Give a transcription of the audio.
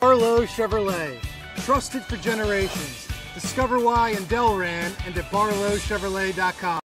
Barlow Chevrolet, trusted for generations. Discover why in Delran and at barlowchevrolet.com.